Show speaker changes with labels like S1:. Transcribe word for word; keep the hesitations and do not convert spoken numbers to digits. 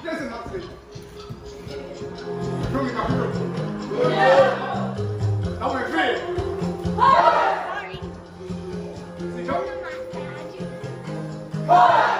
S1: Listen up to me. Come here, come here. Now we're free.
S2: Sorry.
S1: See, come.
S2: Sorry.